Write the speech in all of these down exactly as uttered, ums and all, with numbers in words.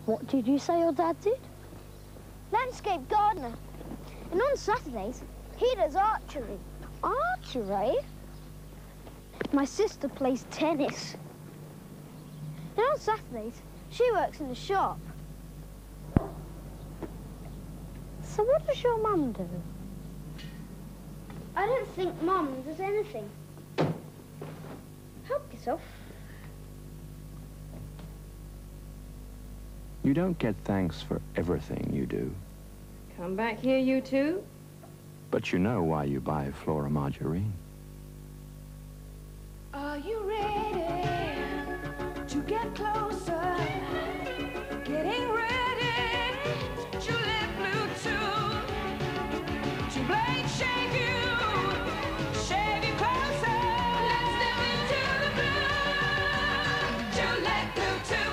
What did you say your dad did? Landscape gardener. And on Saturdays, he does archery. Archery? My sister plays tennis. And on Saturdays, she works in the shop. So what does your mum do? I don't think Mum does anything. Help yourself. You don't get thanks for everything you do. Come back here, you two. But you know why you buy Flora margarine. Are you ready to get closer? Getting ready to let blue too. To blade shake you, shake you closer. Let's step into the blue. To let blue too.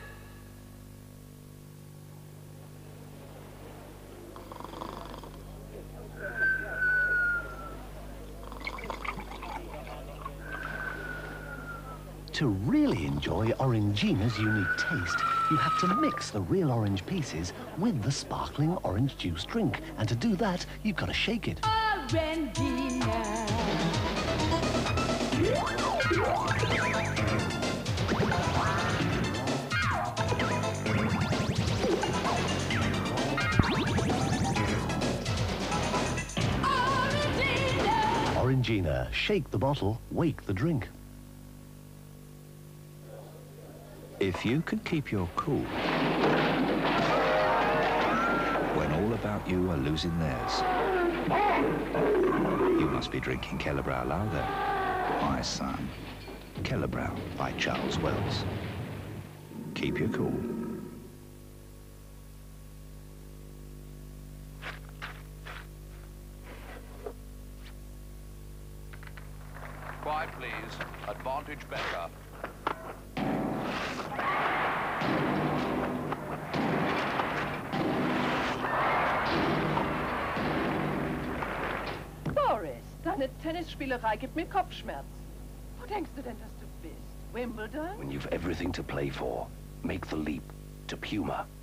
To really enjoy Orangina's unique taste, you have to mix the real orange pieces with the sparkling orange juice drink. And to do that, you've got to shake it. Orangina. Orangina. Orangina, shake the bottle, wake the drink. If you can keep your cool when all about you are losing theirs, you must be drinking Kellerbrow Lager. My son, Kellerbrow by Charles Wells. Keep your cool. Quiet, please. Advantage Becker. Boris, deine Tennisspielerei gibt mir Kopfschmerz. Wo denkst du denn, dass du bist? Wimbledon? When you've everything to play for, make the leap to Puma.